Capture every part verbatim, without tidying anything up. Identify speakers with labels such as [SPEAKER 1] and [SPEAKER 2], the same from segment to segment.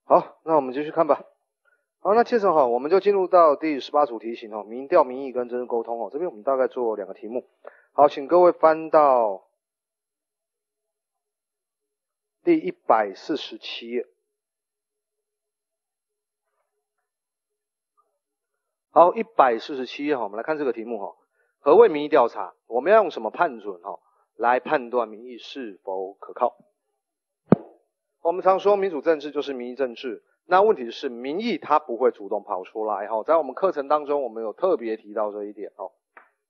[SPEAKER 1] 好，那我们继续看吧。好，那接着哈，我们就进入到第十八组题型哈，民调、民意跟真实沟通哦。这边我们大概做两个题目。好，请各位翻到第一百四十七页。好，一百四十七页哈，我们来看这个题目哈。何谓民意调查？我们要用什么判准哈来判断民意是否可靠？我们常说民主政治就是民意政治。那问题是民意它不会主动跑出来哈，在我们课程当中我们有特别提到这一点哦。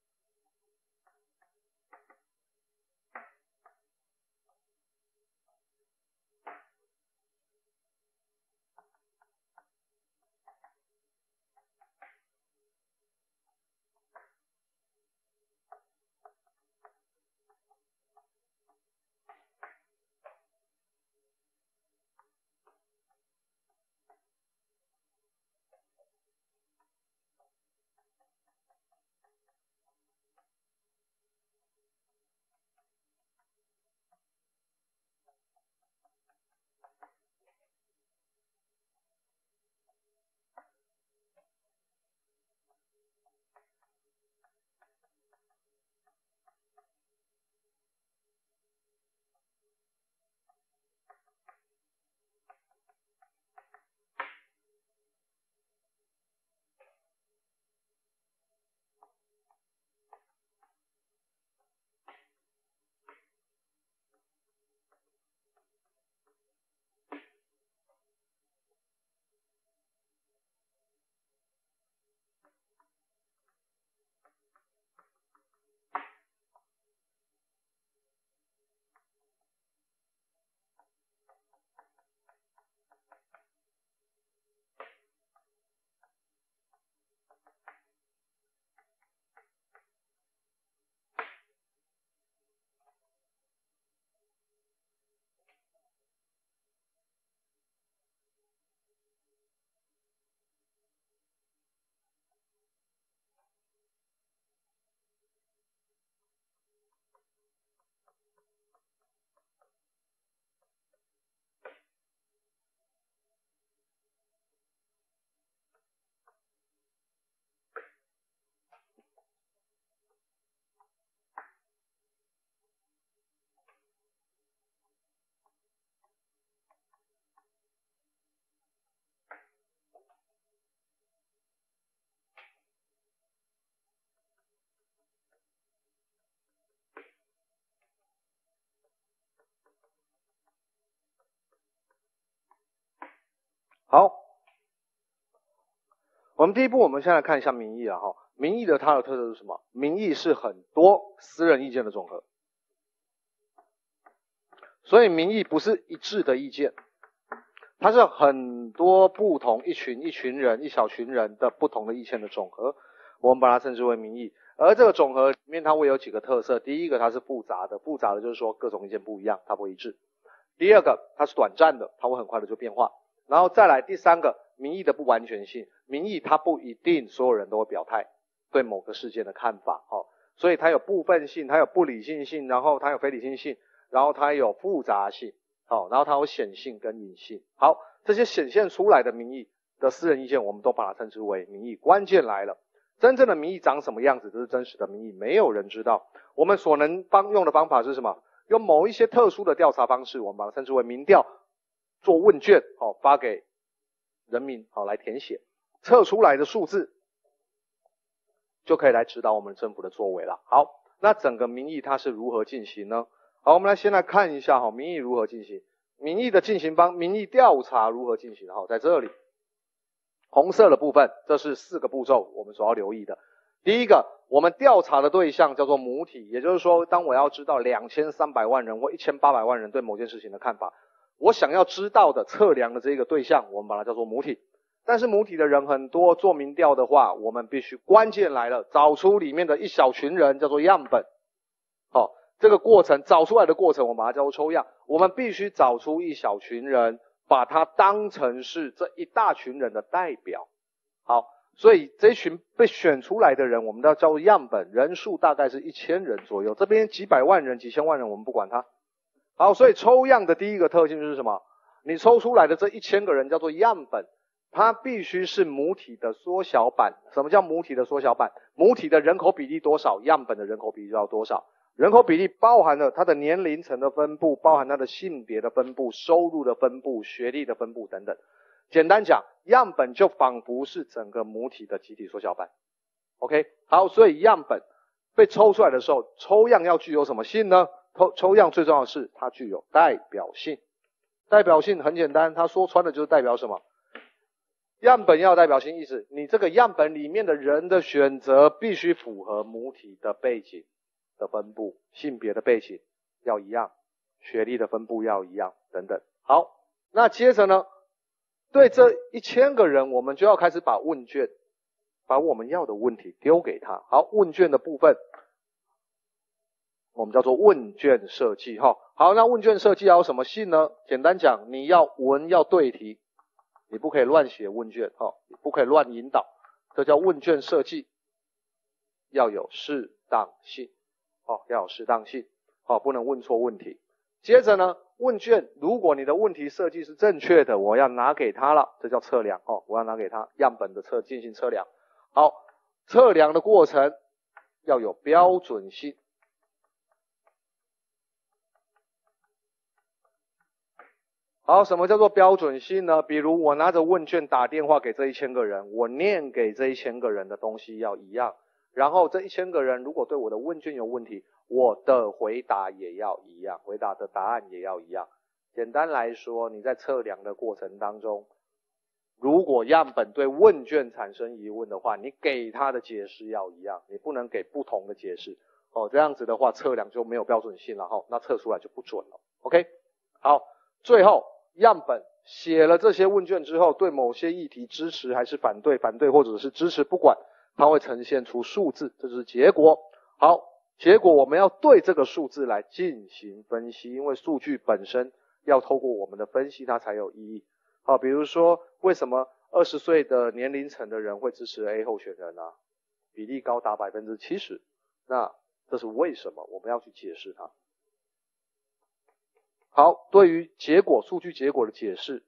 [SPEAKER 1] 好，我们第一步，我们先来看一下民意啊哈。民意的它的特色是什么？民意是很多私人意见的总和，所以民意不是一致的意见，它是很多不同一群一群人一小群人的不同的意见的总和，我们把它称之为民意。而这个总和里面它会有几个特色，第一个它是复杂的，复杂的就是说各种意见不一样，它不一致。第二个它是短暂的，它会很快的就变化。然后再来第三个，民意的不完全性，民意它不一定所有人都会表态对某个事件的看法，哦，所以它有部分性，它有不理性性，然后它有非理性性，然后它有复杂性，好，然后它有显性跟隐性。好，这些显现出来的民意的私人意见，我们都把它称之为民意。关键来了，真正的民意长什么样子，这是真实的民意，没有人知道。我们所能帮用的方法是什么？用某一些特殊的调查方式，我们把它称之为民调。做问卷，好，发给人民，好，来填写，测出来的数字就可以来指导我们政府的作为了。好，那整个民意它是如何进行呢？好，我们来先来看一下哈，民意如何进行，民意的进行方，民意调查如何进行。好，在这里红色的部分，这是四个步骤我们所要留意的。第一个，我们调查的对象叫做母体，也就是说，当我要知道两千三百万人或一千八百万人对某件事情的看法，我想要知道的测量的这个对象，我们把它叫做母体。但是母体的人很多，做民调的话，我们必须关键来了，找出里面的一小群人，叫做样本。好，这个过程找出来的过程，我们把它叫做抽样。我们必须找出一小群人，把它当成是这一大群人的代表。好，所以这一群被选出来的人，我们都要叫做样本，人数大概是一千人左右。这边几百万人、几千万人，我们不管它。好，所以抽样的第一个特性就是什么？ 你抽出来的这一千个人叫做样本，它必须是母体的缩小版。什么叫母体的缩小版？母体的人口比例多少，样本的人口比例就要多少。人口比例包含了它的年龄层的分布，包含它的性别的分布、收入的分布、学历的分布等等。简单讲，样本就仿佛是整个母体的集体缩小版。OK， 好，所以样本被抽出来的时候，抽样要具有什么性呢？抽抽样最重要的是它具有代表性。代表性很简单，它说穿的就是代表什么？样本要有代表性，意思你这个样本里面的人的选择必须符合母体的背景的分布，性别的背景要一样，学历的分布要一样等等。好，那接着呢，对这一千个人，我们就要开始把问卷，把我们要的问题丢给他。好，问卷的部分我们叫做问卷设计哈。好，那问卷设计要有什么性呢？简单讲，你要文要对题，你不可以乱写问卷哈，你不可以乱引导，这叫问卷设计，要有适当性哦，要有适当性哦，不能问错问题。接着呢，问卷如果你的问题设计是正确的，我要拿给他了，这叫测量哦，我要拿给他样本的测进行测量。好，测量的过程要有标准性。好，什么叫做标准性呢？比如我拿着问卷打电话给这一千个人，我念给这一千个人的东西要一样，然后这一千个人如果对我的问卷有问题，我的回答也要一样，回答的答案也要一样。简单来说，你在测量的过程当中，如果样本对问卷产生疑问的话，你给他的解释要一样，你不能给不同的解释哦，这样子的话测量就没有标准性了哈，那测出来就不准了。OK， 好，最后样本写了这些问卷之后，对某些议题支持还是反对，反对或者是支持不管，它会呈现出数字，这就是结果。好，结果我们要对这个数字来进行分析，因为数据本身要透过我们的分析它才有意义。好，比如说为什么二十岁的年龄层的人会支持 A 候选人啊？比例高达 百分之七十， 那这是为什么？我们要去解释它。好，对于结果数据结果的解释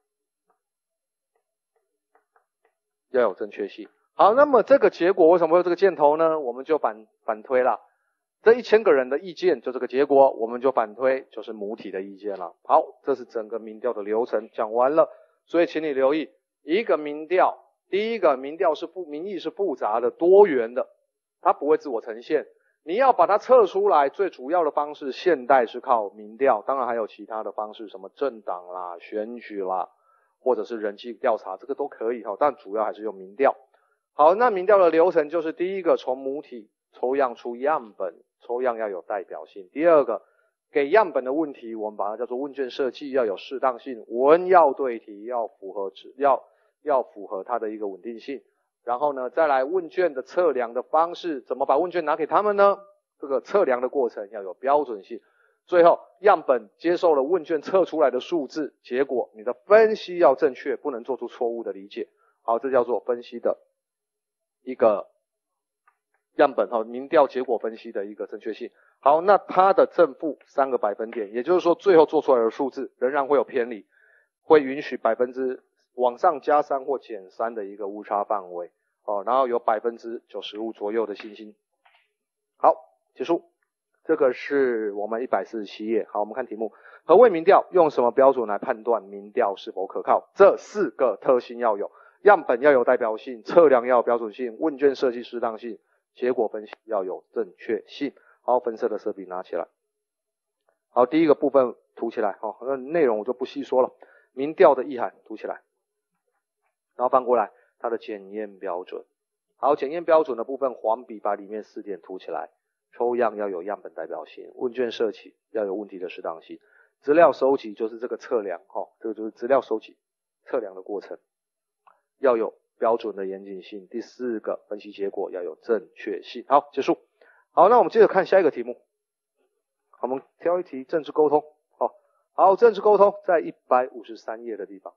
[SPEAKER 1] 要有正确性。好，那么这个结果为什么会有这个箭头呢？我们就反反推了，这一千个人的意见就这个结果，我们就反推就是母体的意见了。好，这是整个民调的流程讲完了。所以请你留意，一个民调，第一个民调是复民意是复杂的、多元的，它不会自我呈现。你要把它测出来，最主要的方式，现代是靠民调，当然还有其他的方式，什么政党啦、选举啦，或者是人际调查，这个都可以哈，但主要还是用民调。好，那民调的流程就是第一个，从母体抽样出样本，抽样要有代表性。第二个，给样本的问题，我们把它叫做问卷设计，要有适当性，文要对题，要符合要要符合它的一个稳定性。然后呢，再来问卷的测量的方式，怎么把问卷拿给他们呢？这个测量的过程要有标准性。最后，样本接受了问卷测出来的数字，结果你的分析要正确，不能做出错误的理解。好，这叫做分析的一个样本哈，民调结果分析的一个正确性。好，那它的正负三个百分点，也就是说最后做出来的数字仍然会有偏离，会允许百分之往上加三或减三的一个误差范围哦，然后有百分之九十五左右的信心。好，结束。这个是我们一百四十七页。好，我们看题目，何谓民调？用什么标准来判断民调是否可靠？这四个特性要有：样本要有代表性，测量要有标准性，问卷设计适当性，结果分析要有正确性。好，分色的色笔拿起来。好，第一个部分涂起来。好，那内容我就不细说了。民调的意涵涂起来，然后翻过来它的检验标准。好，检验标准的部分黄笔把里面四点涂起来。抽样要有样本代表性，问卷设计要有问题的适当性，资料收集就是这个测量齁，这个就是资料收集测量的过程，要有标准的严谨性。第四个，分析结果要有正确性。好，结束。好，那我们接着看下一个题目。我们挑一题政治沟通。好，好，政治沟通在一百五十三页的地方。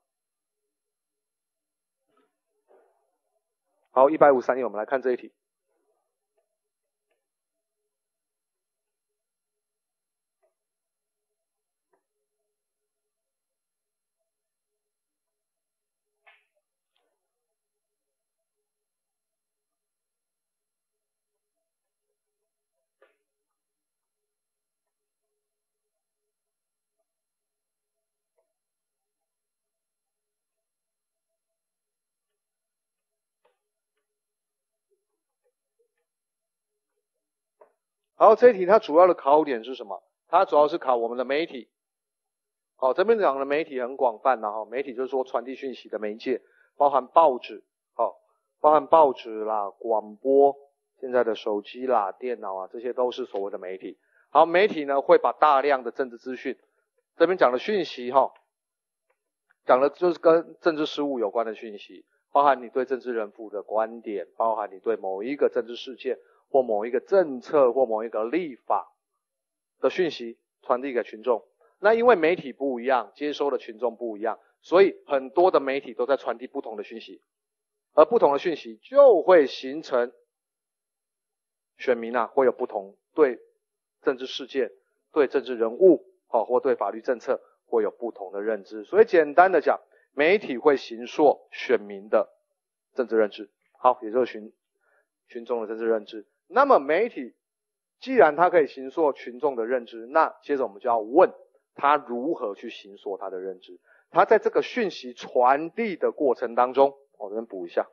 [SPEAKER 1] 好，一百五十三页我们来看这一题。 好，这一题它主要的考点是什么？它主要是考我们的媒体。好，这边讲的媒体很广泛啦，哈，媒体就是说传递讯息的媒介，包含报纸，好，包含报纸啦、广播，现在的手机啦、电脑啊，这些都是所谓的媒体。好，媒体呢会把大量的政治资讯，这边讲的讯息哈，讲的就是跟政治事务有关的讯息，包含你对政治人物的观点，包含你对某一个政治事件或某一个政策或某一个立法的讯息传递给群众。那因为媒体不一样，接收的群众不一样，所以很多的媒体都在传递不同的讯息，而不同的讯息就会形成选民啊会有不同对政治事件、对政治人物哦或对法律政策会有不同的认知。所以简单的讲，媒体会形塑选民的政治认知，好，也就是群群众的政治认知。那么媒体既然它可以形塑群众的认知，那接着我们就要问他如何去形塑他的认知。他在这个讯息传递的过程当中，我这边补一下，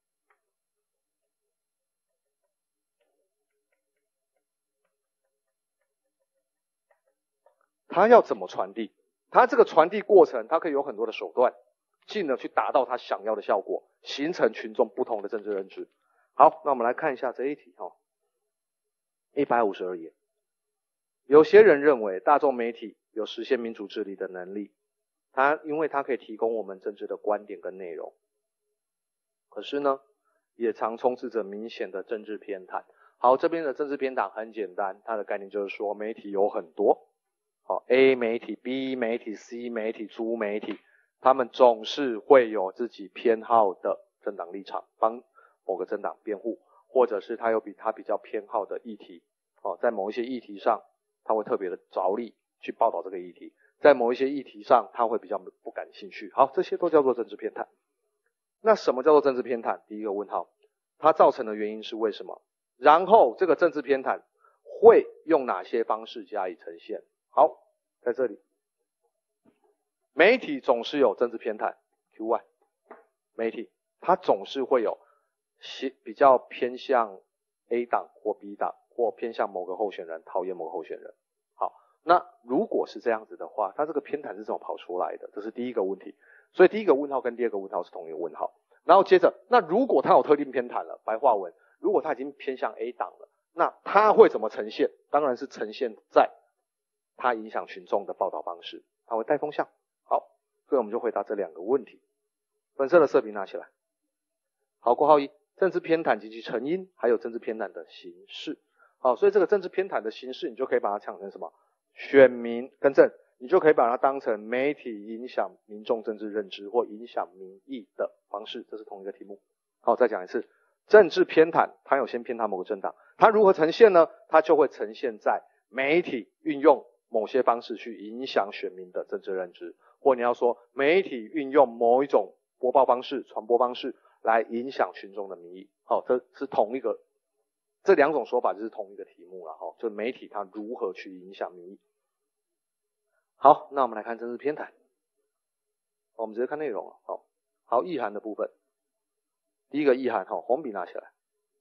[SPEAKER 1] 他要怎么传递？他这个传递过程，他可以有很多的手段，进而去达到他想要的效果，形成群众不同的政治认知。好，那我们来看一下这一题哈，一百五十二页。有些人认为大众媒体有实现民主治理的能力，它因为它可以提供我们政治的观点跟内容，可是呢，也常充斥着明显的政治偏袒。好，这边的政治偏袒很简单，它的概念就是说媒体有很多，好 A 媒体、B 媒体、C 媒体、诸媒体，他们总是会有自己偏好的政党立场，帮某个政党辩护，或者是他有比他比较偏好的议题，哦，在某一些议题上他会特别的着力去报道这个议题，在某一些议题上他会比较不感兴趣。好，这些都叫做政治偏袒。那什么叫做政治偏袒？第一个问号，它造成的原因是为什么？然后这个政治偏袒会用哪些方式加以呈现？好，在这里，媒体总是有政治偏袒 Q Y， 媒体它总是会有比较偏向 A 党或 B 党，或偏向某个候选人，讨厌某个候选人。好，那如果是这样子的话，它这个偏袒是怎么跑出来的？这是第一个问题。所以第一个问号跟第二个问号是同一个问号。然后接着，那如果它有特定偏袒了，白话文，如果它已经偏向 A 党了，那它会怎么呈现？当然是呈现在它影响群众的报道方式，它会带风向。好，所以我们就回答这两个问题。本色的色笔拿起来。好，括号一，政治偏袒及其成因，还有政治偏袒的形式。好，所以这个政治偏袒的形式，你就可以把它讲成什么？选民更正，你就可以把它当成媒体影响民众政治认知或影响民意的方式，这是同一个题目。好，再讲一次，政治偏袒，它有先偏袒某个政党，它如何呈现呢？它就会呈现在媒体运用某些方式去影响选民的政治认知，或你要说媒体运用某一种播报方式、传播方式来影响群众的民意。好，这是同一个，这两种说法就是同一个题目了哈，就媒体它如何去影响民意。好，那我们来看政治偏袒。我们直接看内容了。好，好，意涵的部分。第一个意涵，哈，红笔拿起来。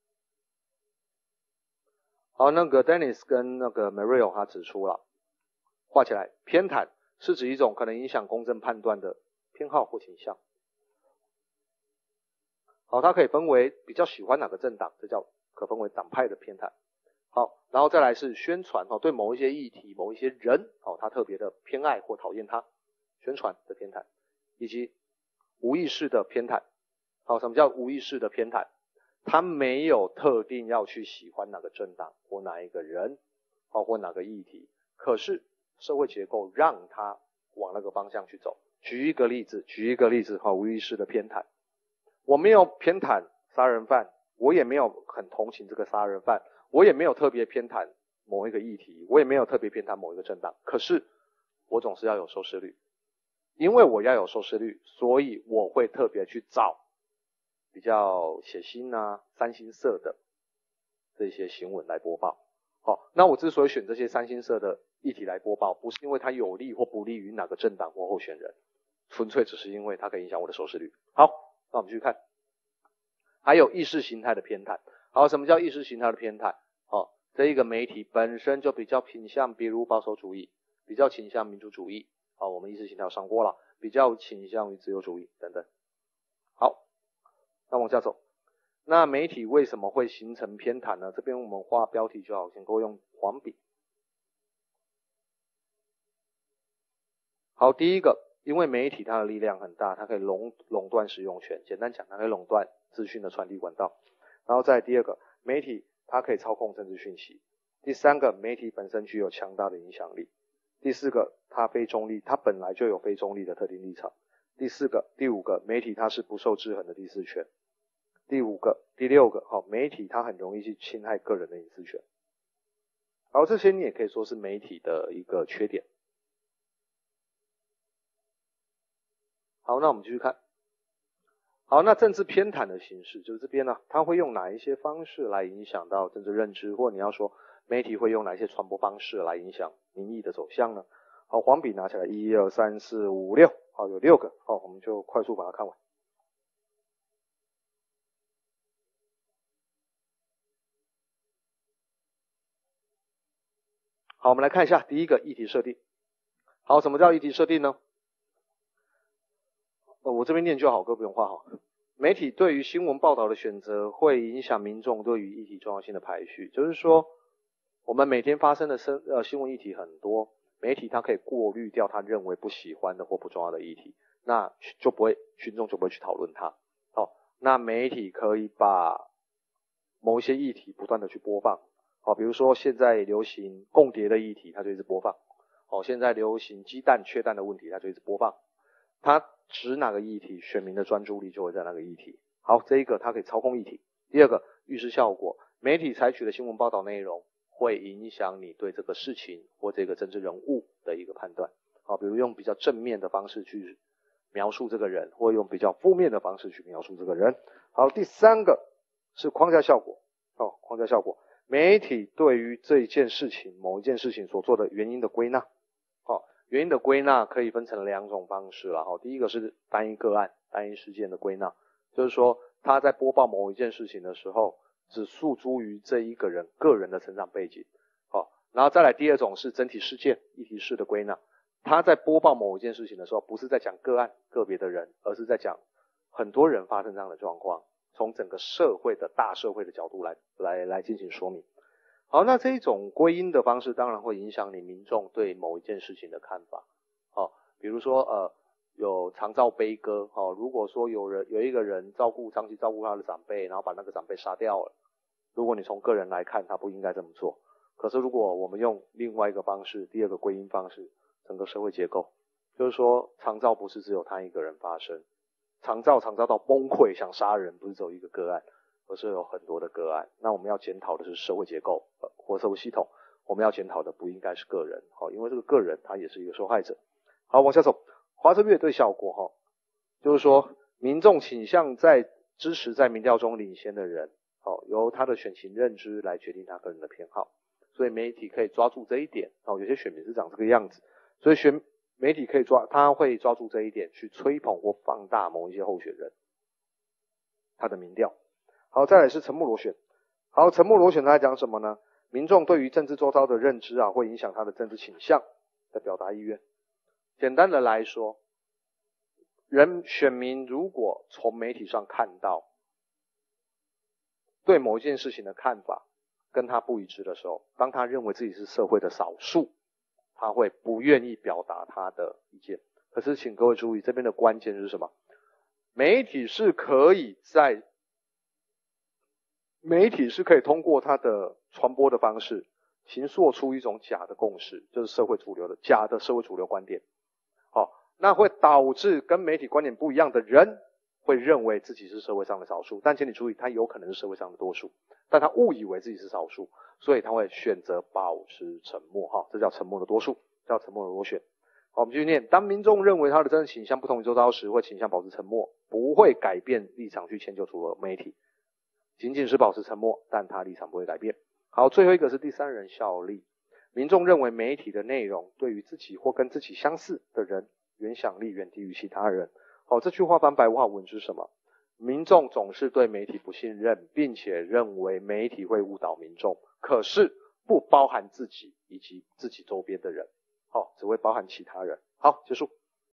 [SPEAKER 1] 好，那个 Dennis 跟那个 Mario 他指出了，画起来，偏袒是指一种可能影响公正判断的偏好或倾向。好，它可以分为比较喜欢哪个政党，这叫可分为党派的偏袒。好，然后再来是宣传，对某一些议题、某一些人，他特别的偏爱或讨厌他，宣传的偏袒，以及无意识的偏袒。好，什么叫无意识的偏袒？他没有特定要去喜欢哪个政党或哪一个人，或哪个议题，可是社会结构让他往那个方向去走。举一个例子，举一个例子，无意识的偏袒。我没有偏袒杀人犯，我也没有很同情这个杀人犯，我也没有特别偏袒某一个议题，我也没有特别偏袒某一个政党，可是我总是要有收视率。因为我要有收视率，所以我会特别去找比较血腥啊、三星色的这些新闻来播报。好，那我之所以选这些三星色的议题来播报，不是因为它有利或不利于哪个政党或候选人，纯粹只是因为它可以影响我的收视率。好，那我们继续看，还有意识形态的偏袒。好，什么叫意识形态的偏袒？好， 这一个媒体本身就比较偏向，比如保守主义，比较倾向民主主义，好，我们意识形态上过了，比较倾向于自由主义等等。好，那往下走。那媒体为什么会形成偏袒呢？这边我们画标题就好，请各位用黄笔。好，第一个，因为媒体它的力量很大，它可以垄垄断使用权，简单讲，它可以垄断资讯的传递管道。然后再来第二个，媒体它可以操控政治讯息。第三个，媒体本身具有强大的影响力。第四个，它非中立，它本来就有非中立的特定立场。第四个、第五个，媒体它是不受制衡的第四权。第五个、第六个，好，媒体它很容易去侵害个人的隐私权。好，这些你也可以说是媒体的一个缺点。好，那我们继续看。好，那政治偏袒的形式就是这边呢，它会用哪一些方式来影响到政治认知，或你要说媒体会用哪些传播方式来影响民意的走向呢？好，黄笔拿起来，一二三四五六，好，有六个，好，我们就快速把它看完。好，我们来看一下第一个议题设定。好，什么叫议题设定呢？呃，我这边念就好，各位不用画好。媒体对于新闻报道的选择会影响民众对于议题重要性的排序，就是说，我们每天发生的生呃新闻议题很多，媒体它可以过滤掉他认为不喜欢的或不重要的议题，那就不会群众就不会去讨论它。好，那媒体可以把某一些议题不断的去播放。好，比如说现在流行共谍的议题，它就一直播放。好，现在流行鸡蛋缺蛋的问题，它就一直播放。它指哪个议题，选民的专注力就会在那个议题。好，这一个它可以操控议题。第二个，预示效果，媒体采取的新闻报道内容会影响你对这个事情或这个政治人物的一个判断。好，比如用比较正面的方式去描述这个人，或用比较负面的方式去描述这个人。好，第三个是框架效果。哦，框架效果，媒体对于这一件事情，某一件事情所做的原因的归纳。好，原因的归纳可以分成两种方式啦。好，第一个是单一个案、单一事件的归纳，就是说他在播报某一件事情的时候，只诉诸于这一个人个人的成长背景。好，然后再来第二种是整体事件、议题式的归纳，他在播报某一件事情的时候，不是在讲个案、个别的人，而是在讲很多人发生这样的状况，从整个社会的大社会的角度来来来进行说明。好，那这一种归因的方式当然会影响你民众对某一件事情的看法。好，比如说呃有长照悲歌，好，如果说有人有一个人照顾长期照顾他的长辈，然后把那个长辈杀掉了，如果你从个人来看，他不应该这么做。可是如果我们用另外一个方式，第二个归因方式，整个社会结构，就是说长照不是只有他一个人发生，长照长照到崩溃想杀人，不是只有一个个案，而是有很多的个案。那我们要检讨的是社会结构呃或社会系统，我们要检讨的不应该是个人，好，因为这个个人他也是一个受害者。好，往下走，华盛乐队效果哈，就是说民众倾向在支持在民调中领先的人，好，由他的选情认知来决定他个人的偏好，所以媒体可以抓住这一点。好，有些选民是长这个样子，所以选媒体可以抓，他会抓住这一点去吹捧或放大某一些候选人他的民调。好，再来是沉默螺旋。好，沉默螺旋它在讲什么呢？民众对于政治周遭的认知啊，会影响他的政治倾向的表达意愿。简单的来说，人选民如果从媒体上看到对某一件事情的看法跟他不一致的时候，当他认为自己是社会的少数，他会不愿意表达他的意见。可是请各位注意，这边的关键是什么？媒体是可以在媒体是可以通过它的传播的方式形塑出一种假的共识，就是社会主流的假的社会主流观点。好，那会导致跟媒体观点不一样的人会认为自己是社会上的少数，但请你注意，他有可能是社会上的多数，但他误以为自己是少数，所以他会选择保持沉默。哈，这叫沉默的多数，叫沉默的螺旋。好，我们继续念。当民众认为他的真实倾向不同于周遭时，会倾向保持沉默，不会改变立场去迁就除了媒体，仅仅是保持沉默，但他立场不会改变。好，最后一个是第三人效力。民众认为媒体的内容对于自己或跟自己相似的人影响力远低于其他人。好，这句话翻白话文是什么？民众总是对媒体不信任，并且认为媒体会误导民众。可是不包含自己以及自己周边的人，好，只会包含其他人。好，结束。